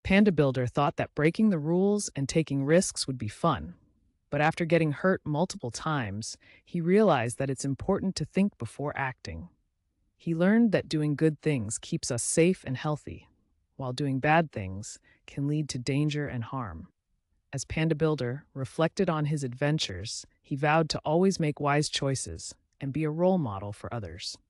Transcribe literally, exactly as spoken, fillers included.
Panda Builder thought that breaking the rules and taking risks would be fun. But after getting hurt multiple times, he realized that it's important to think before acting. He learned that doing good things keeps us safe and healthy, while doing bad things can lead to danger and harm. As Panda Builder reflected on his adventures, he vowed to always make wise choices and be a role model for others.